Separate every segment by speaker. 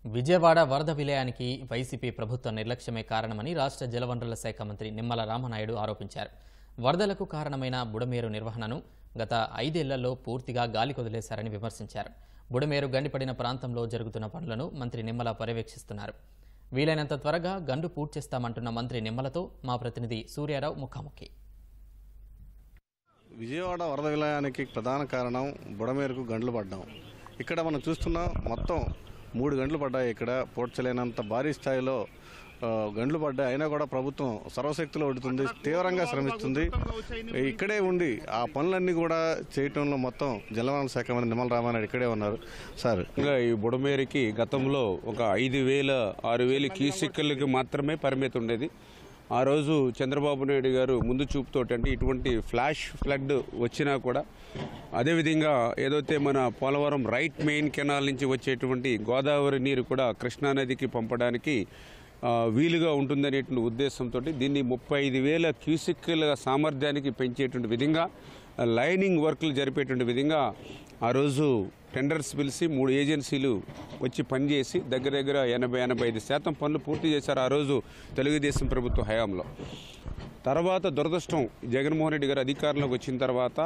Speaker 1: విజయవాడ వరద విలయానికి వైసీపీ ప్రభుత్వ నిర్లక్ష్యమే కారణమని రాష్ట్ర జలవనరుల శాఖ మంత్రి నిమ్మల రామనాయుడు ఆరోపించారు. వరదలకు కారణమైన బుడమేరు నిర్వహణను గత 5 ఏళ్లలో పూర్తిగా గాలికొదిలేశారని విమర్శించారు. బుడమేరు గండిపడిన ప్రాంతంలో జరుగుతున్న పనులను మంత్రి నిమ్మల పర్యవేక్షిస్తున్నారు. వీలైనంత త్వరగా గండు పూర్తి చేస్తామంటున్న మంత్రి నిమ్మలతో మా ప్రతినిధి సూర్యారావు ముఖాముఖి.
Speaker 2: విజయవాడ వరద విలయానికి ప్రధాన కారణం బుడమేరుకు గండ్లు పడ్డాం. ఇక్కడ మనం చూస్తున్నాం, మొత్తం 3 గంటలు పడ్డాయి. ఇక్కడ పోడ్చలేనంత భారీ స్థాయిలో గంటలు పడ్డాయి. అయినా కూడా ప్రభుత్వం సర్వశక్తిలో ఒడుతుంది, తీవ్రంగా శ్రమిస్తుంది. ఇక్కడే ఉండి ఆ పనులన్నీ కూడా చేయటంలో మొత్తం జలవనరుల శాఖ మంత్రి నిమ్మల రామానాయుడు ఇక్కడే ఉన్నారు. సార్,
Speaker 3: ఇంకా ఈ బుడమేరుకి గతంలో ఒక 5,000-6,000 క్యూసెక్కులకి మాత్రమే పరిమితి ఉండేది. ఆ రోజు చంద్రబాబు నాయుడు గారు ముందు చూపుతోటి, అంటే ఇటువంటి ఫ్లాష్ ఫ్లడ్ వచ్చినా కూడా అదేవిధంగా ఏదైతే మన పోలవరం రైట్ మెయిన్ కెనాల్ నుంచి వచ్చేటువంటి గోదావరి నీరు కూడా కృష్ణానదికి పంపడానికి వీలుగా ఉంటుందనేటువంటి ఉద్దేశంతో దీన్ని 35,000 క్యూసెక్కుల సామర్థ్యానికి పెంచేటువంటి విధంగా లైనింగ్ వర్క్లు జరిపేటువంటి విధంగా ఆ రోజు టెండర్స్ పిలిచి 3 ఏజెన్సీలు వచ్చి పనిచేసి దగ్గర 80-85% పనులు పూర్తి చేశారు ఆ రోజు తెలుగుదేశం ప్రభుత్వ హయాంలో. తర్వాత దురదృష్టం, జగన్మోహన్ రెడ్డి గారు అధికారంలోకి వచ్చిన తర్వాత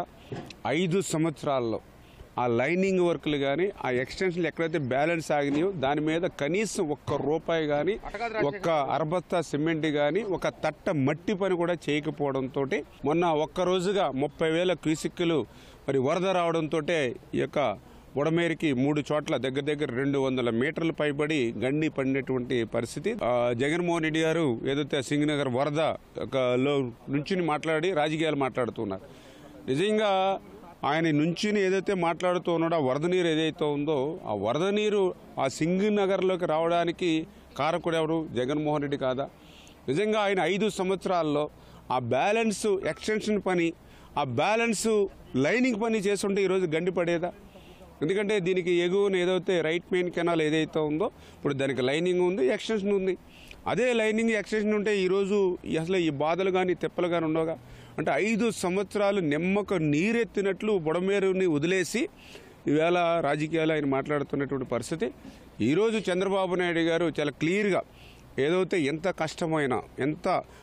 Speaker 3: 5 సంవత్సరాల్లో ఆ లైనింగ్ వర్క్లు కానీ ఆ ఎక్స్టెన్షన్లు ఎక్కడైతే బ్యాలెన్స్ ఆగినాయో దాని మీద కనీసం ₹1 కానీ, ఒక్క అరబస్తా సిమెంట్ కానీ, ఒక తట్ట మట్టి పని కూడా చేయకపోవడంతో మొన్న ఒక్క రోజుగా 30,000 క్యూసెక్కులు మరి వరద రావడంతో ఈ యొక్క బుడమేరుకి 3 చోట్ల దగ్గర 200 మీటర్లు పైబడి గండి పడినటువంటి పరిస్థితి. జగన్మోహన్ రెడ్డి గారు ఏదైతే సింగనగర్ వరద లో నుంచి మాట్లాడి రాజకీయాలు మాట్లాడుతున్నారు. నిజంగా ఆయన నుంచి ఏదైతే మాట్లాడుతూ ఉన్నాడో ఆ వరద నీరు ఏదైతే ఉందో ఆ వరద నీరు ఆ సింగనగర్లోకి రావడానికి కారకుడు ఎవరు? జగన్మోహన్ రెడ్డి కాదా? నిజంగా ఆయన 5 సంవత్సరాల్లో ఆ బ్యాలెన్స్ ఎక్స్టెన్షన్ పని, ఆ బ్యాలెన్స్ లైనింగ్ పని చేస్తుంటే ఈరోజు గండి పడేదా? ఎందుకంటే దీనికి ఎగువన ఏదైతే రైట్ మెయిన్ కెనాల్ ఏదైతే ఉందో ఇప్పుడు దానికి లైనింగ్ ఉంది, ఎక్స్టెన్షన్ ఉంది. అదే లైనింగ్ ఎక్స్టెన్షన్ ఉంటే ఈరోజు అసలు ఈ బాధలు కానీ తిప్పలు కానీ ఉండవుగా. అంటే 5 సంవత్సరాలు నిమ్మక నీరెత్తినట్లు బుడమేరుని వదిలేసి ఈవేళ రాజకీయాలు ఆయన మాట్లాడుతున్నటువంటి పరిస్థితి. ఈరోజు చంద్రబాబు నాయుడు గారు చాలా క్లియర్గా ఏదైతే ఎంత కష్టమైనా, ఎంత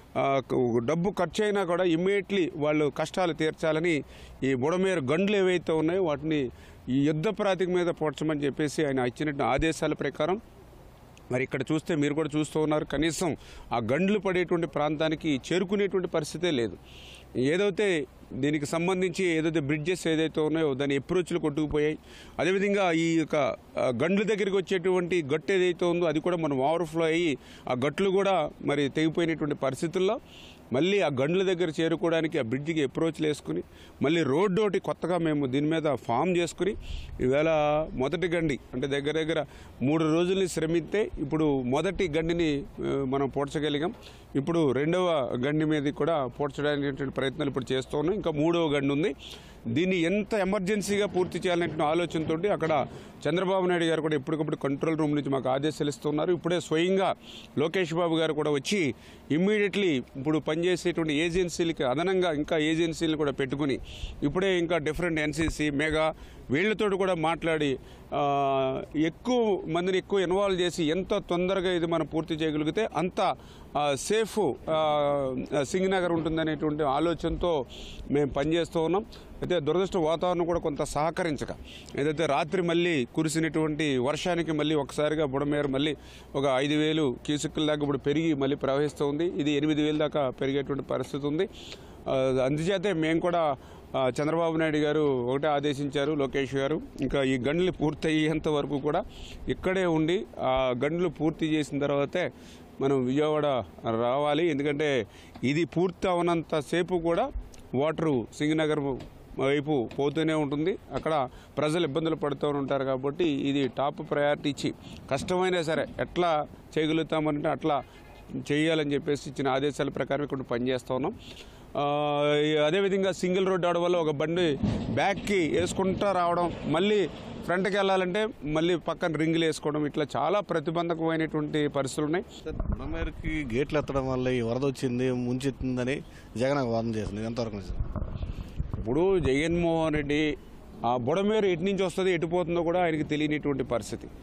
Speaker 3: డబ్బు ఖర్చు అయినా కూడా ఇమ్మీడియట్లీ వాళ్ళు కష్టాలు తీర్చాలని ఈ బుడమేరు గండ్లు ఏవైతే ఉన్నాయో వాటిని ఈ యుద్ధ ప్రాతిక మీద పోడ్చమని చెప్పేసి ఆయన ఇచ్చినటువంటి ఆదేశాల ప్రకారం మరి ఇక్కడ చూస్తే మీరు కూడా చూస్తూ ఉన్నారు, కనీసం ఆ గండ్లు పడేటువంటి ప్రాంతానికి చేరుకునేటువంటి పరిస్థితే లేదు. ఏదైతే దీనికి సంబంధించి ఏదైతే బ్రిడ్జెస్ ఏదైతే ఉన్నాయో దాని అప్రోచ్లు కొట్టుకుపోయాయి. అదేవిధంగా ఈ యొక్క గండ్ల దగ్గరికి వచ్చేటువంటి గట్టు ఏదైతే ఉందో అది కూడా మనం ఓవర్ఫ్లో అయ్యి ఆ గట్లు కూడా మరి తెగిపోయినటువంటి పరిస్థితుల్లో మళ్ళీ ఆ గండ్ల దగ్గర చేరుకోవడానికి ఆ బ్రిడ్జికి అప్రోచ్లు వేసుకుని మళ్ళీ రోడ్డు ఒకటి కొత్తగా మేము దీని మీద ఫామ్ చేసుకుని ఈవేళ మొదటి గండి అంటే దగ్గర 3 రోజుల్ని శ్రమిస్తే ఇప్పుడు మొదటి గండిని మనం పోడ్చగలిగాం. ఇప్పుడు 2వ గండి మీద కూడా పోడ్చడానికి ప్రయత్నాలు ఇప్పుడు చేస్తూ ఉన్నాం. ఇంకా 3వ గండి ఉంది. దీన్ని ఎంత ఎమర్జెన్సీగా పూర్తి చేయాలనే ఆలోచనతో అక్కడ చంద్రబాబు నాయుడు గారు కూడా ఎప్పటికప్పుడు కంట్రోల్ రూమ్ నుంచి మాకు ఆదేశాలు ఇస్తున్నారు. ఇప్పుడే స్వయంగా లోకేష్ బాబు గారు కూడా వచ్చి ఇమ్మీడియట్లీ ఇప్పుడు పనిచేసేటువంటి ఏజెన్సీలకి అదనంగా ఇంకా ఏజెన్సీలు కూడా పెట్టుకుని ఇప్పుడే ఇంకా డిఫరెంట్ ఎన్సీసీ మెగా వీళ్లతో కూడా మాట్లాడి ఎక్కువ మందిని ఇన్వాల్వ్ చేసి ఎంత తొందరగా ఇది మనం పూర్తి చేయగలిగితే అంత సేఫ్ సింగనగర్ ఉంటుందనేటువంటి ఆలోచనతో మేము పనిచేస్తూ ఉన్నాం. అయితే దురదృష్ట వాతావరణం కూడా కొంత సహకరించక ఏదైతే రాత్రి మళ్ళీ కురిసినటువంటి వర్షానికి మళ్ళీ ఒకసారిగా బుడమేరు మళ్ళీ ఒక 5,000 క్యూసెక్కుల దాకా ఇప్పుడు పెరిగి మళ్ళీ ప్రవహిస్తూ ఉంది. ఇది 8,000 దాకా పెరిగేటువంటి పరిస్థితి ఉంది. అందుచేతే మేము కూడా చంద్రబాబు నాయుడు గారు ఒకటే ఆదేశించారు, లోకేష్ గారు, ఇంకా ఈ గండ్లు పూర్తయ్యేంత వరకు కూడా ఇక్కడే ఉండి ఆ గండ్లు పూర్తి చేసిన తర్వాతే మనం విజయవాడ రావాలి. ఎందుకంటే ఇది పూర్తి అవనంతసేపు కూడా వాటరు సింగనగర్ వైపు పోతూనే ఉంటుంది. అక్కడ ప్రజలు ఇబ్బందులు పడుతూ ఉంటారు. కాబట్టి ఇది టాప్ ప్రయారిటీ ఇచ్చి కష్టమైనా సరే ఎట్లా చేయగలుగుతామంటే అట్లా చేయాలని చెప్పేసి ఇచ్చిన ఆదేశాల ప్రకారం ఇక్కడ పనిచేస్తూ ఉన్నాం. అదేవిధంగా సింగిల్ రోడ్ అవడం వల్ల ఒక బండి బ్యాక్కి వేసుకుంటూ రావడం, మళ్ళీ ఫ్రంట్కి వెళ్ళాలంటే మళ్ళీ పక్కన రింగులు వేసుకోవడం, ఇట్లా చాలా ప్రతిబంధకమైనటువంటి పరిస్థితులు ఉన్నాయి.
Speaker 2: బుడమేరుకి గేట్లు ఎత్తడం వల్ల ఈ వరద వచ్చింది, ముంచెత్తిందని జగన్ వాదన చేస్తుంది. ఎంతవరకు?
Speaker 3: ఇప్పుడు జగన్మోహన్ రెడ్డి ఆ బుడమేరు ఎటు నుంచి వస్తుంది ఎటు పోతుందో కూడా ఆయనకి తెలియనిటువంటి పరిస్థితి.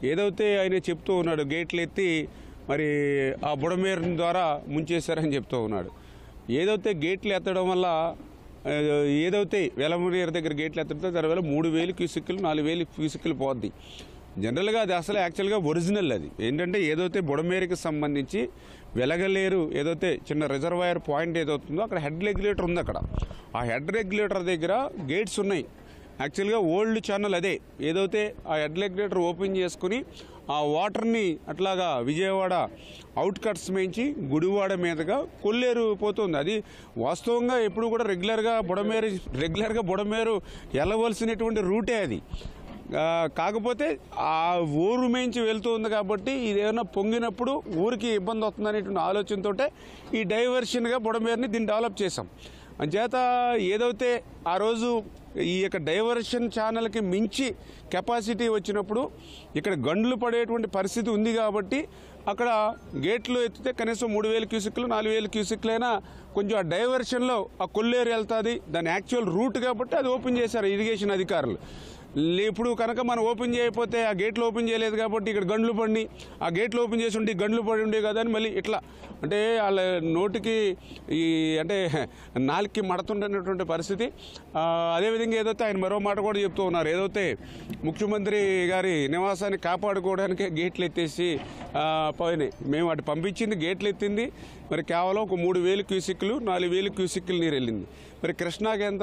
Speaker 3: ఏదైతే ఆయన చెప్తూ ఉన్నాడు గేట్లు ఎత్తి మరి ఆ బుడమేరు ద్వారా ముంచేశారని చెప్తూ ఉన్నాడు. ఏదైతే గేట్లు ఎత్తడం వల్ల ఏదైతే వెలమనేరు దగ్గర గేట్లు ఎత్తడంతో దానివల్ల 3,000 క్యూసెక్కులు 4,000 క్యూసెక్కులు పోద్ది. జనరల్గా అది అసలు యాక్చువల్గా ఒరిజినల్ అది ఏంటంటే ఏదైతే బుడమేరుకి సంబంధించి వెలగలేరు ఏదైతే చిన్న రిజర్వాయర్ పాయింట్ ఏదవుతుందో అక్కడ హెడ్ రెగ్యులేటర్ ఉంది. అక్కడ ఆ హెడ్ రెగ్యులేటర్ దగ్గర గేట్స్ ఉన్నాయి. యాక్చువల్గా ఓల్డ్ ఛానల్ అదే ఏదైతే ఆ హెడ్ రెగ్యులేటర్ ఓపెన్ చేసుకుని ఆ వాటర్ని అట్లాగా విజయవాడ అవుట్కట్స్ మేంచి గుడివాడ మీదుగా కొల్లేరు పోతుంది. అది వాస్తవంగా ఎప్పుడు కూడా రెగ్యులర్గా బుడమేరు వెళ్ళవలసినటువంటి రూటే అది. కాకపోతే ఆ ఊరు మేంచి వెళ్తూ ఉంది కాబట్టి ఇదేమన్నా పొంగినప్పుడు ఊరికి ఇబ్బంది అవుతుంది అనేటువంటి ఆలోచనతో ఈ డైవర్షన్గా బుడమేరుని దీన్ని డెవలప్ చేశాం. అంచేత ఏదైతే ఆ రోజు ఈ యొక్క డైవర్షన్ ఛానల్కి మించి కెపాసిటీ వచ్చినప్పుడు ఇక్కడ గండ్లు పడేటువంటి పరిస్థితి ఉంది కాబట్టి అక్కడ గేట్లు ఎత్తితే కనీసం 3,000 క్యూసెక్కులు 4,000 క్యూసెక్కులైనా కొంచెం ఆ డైవర్షన్లో ఆ కొల్లేరు వెళ్తుంది. దాని యాక్చువల్ రూట్ కాబట్టి అది ఓపెన్ చేశారు ఇరిగేషన్ అధికారులు. ఇప్పుడు కనుక మనం ఓపెన్ చేయకపోతే ఆ గేట్లు ఓపెన్ చేయలేదు కాబట్టి ఇక్కడ గండ్లు పడి ఆ గేట్లు ఓపెన్ చేసి ఉంటే గండ్లు పడి ఉండే కదా అని మళ్ళీ ఇట్లా అంటే వాళ్ళ నోటికి ఈ అంటే నాలుగుకి మడతుండేటువంటి పరిస్థితి. అదేవిధంగా ఏదైతే ఆయన మరో మాట కూడా చెప్తూ ఉన్నారు ఏదైతే ముఖ్యమంత్రి గారి నివాసాన్ని కాపాడుకోవడానికే గేట్లు ఎత్తేసి పోయినాయి. మేము అటు పంపించింది గేట్లు ఎత్తింది మరి కేవలం ఒక 3,000 క్యూసెక్కులు 4,000 క్యూసెక్కులు నీరు వెళ్ళింది. మరి కృష్ణాకి ఎంత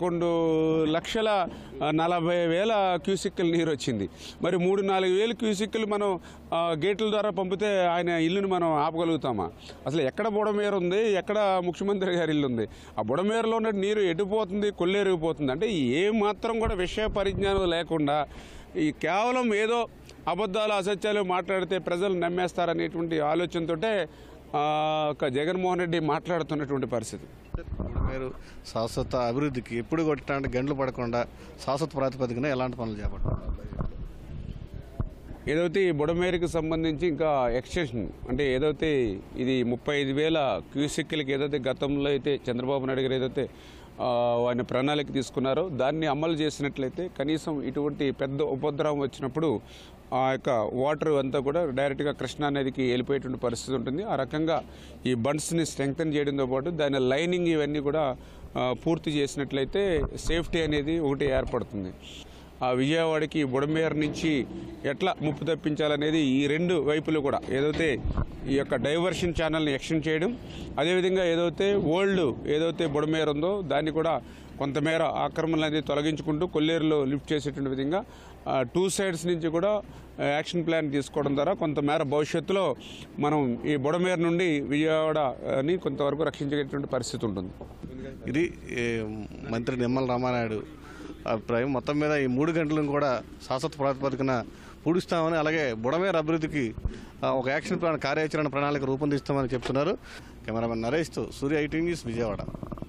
Speaker 3: 11,40,000 క్యూసెక్కులు నీరు వచ్చింది. మరి 3,000-4,000 క్యూసెక్కులు మనం గేట్ల ద్వారా పంపితే ఆయన ఇల్లుని మనం ఆపగలుగుతామా? అసలు ఎక్కడ బుడమేరు ఉంది, ఎక్కడ ముఖ్యమంత్రి గారి ఇల్లు ఉంది? ఆ బుడమేరులో ఉన్న నీరు ఎటుపోతుంది, కొల్లేరుపోతుంది అంటే ఏ మాత్రం కూడా విషయ పరిజ్ఞానం లేకుండా ఈ కేవలం ఏదో అబద్ధాలు అసత్యాలు మాట్లాడితే ప్రజలు నమ్మేస్తారనేటువంటి ఆలోచనతోటే జగన్మోహన్ రెడ్డి మాట్లాడుతున్నటువంటి పరిస్థితి.
Speaker 2: బుడమేరు శాశ్వత అభివృద్ధికి ఎప్పుడు కొట్టిన గంటలు పడకుండా శాశ్వత ప్రాతిపదికన ఎలాంటి పనులు చేపట్టారు?
Speaker 3: ఏదైతే ఈ బుడమేరుకి సంబంధించి ఇంకా ఎక్స్టెన్షన్ అంటే ఏదైతే ఇది 35,000 క్యూసెక్కులకి ఏదైతే గతంలో అయితే చంద్రబాబు నాయుడు గారు ఏదైతే ఆయన ప్రణాళిక తీసుకున్నారో దాన్ని అమలు చేసినట్లయితే కనీసం ఇటువంటి పెద్ద ఉపద్రవం వచ్చినప్పుడు ఆ యొక్క వాటర్ అంతా కూడా డైరెక్ట్గా కృష్ణా నదికి వెళ్ళిపోయేటువంటి పరిస్థితి ఉంటుంది. ఆ రకంగా ఈ బండ్స్ని స్ట్రెంగ్తన్ చేయడంతో పాటు దాని లైనింగ్ ఇవన్నీ కూడా పూర్తి చేసినట్లయితే సేఫ్టీ అనేది ఒకటి ఏర్పడుతుంది. ఆ విజయవాడకి బుడమేరు నుంచి ఎట్లా ముప్పు తప్పించాలనేది ఈ రెండు వైపులు కూడా ఏదైతే ఈ యొక్క డైవర్షన్ ఛానల్ని ఎక్స్టెండ్ చేయడం అదేవిధంగా ఏదైతే బుడమేరు ఉందో దాన్ని కూడా కొంతమేర ఆక్రమణలు అనేది తొలగించుకుంటూ కొల్లేరులో లిఫ్ట్ చేసేటువంటి విధంగా 2 సైడ్స్ నుంచి కూడా యాక్షన్ ప్లాన్ తీసుకోవడం ద్వారా కొంతమేర భవిష్యత్తులో మనం ఈ బుడమేరు నుండి విజయవాడని కొంతవరకు రక్షించేటువంటి పరిస్థితి ఉంటుంది.
Speaker 2: ఇది మంత్రి నిమ్మల రామానాయుడు అభిప్రాయం. మొత్తం మీద ఈ 3 గంటలను కూడా శాశ్వత ప్రాతిపదికన పూడుస్తామని అలాగే బుడమేరు అభివృద్ధికి ఒక యాక్షన్ ప్లాన్ కార్యాచరణ ప్రణాళిక రూపొందిస్తామని చెప్తున్నారు. కెమెరామెన్ నరేష్తో సూర్య 18 న్యూస్ విజయవాడ.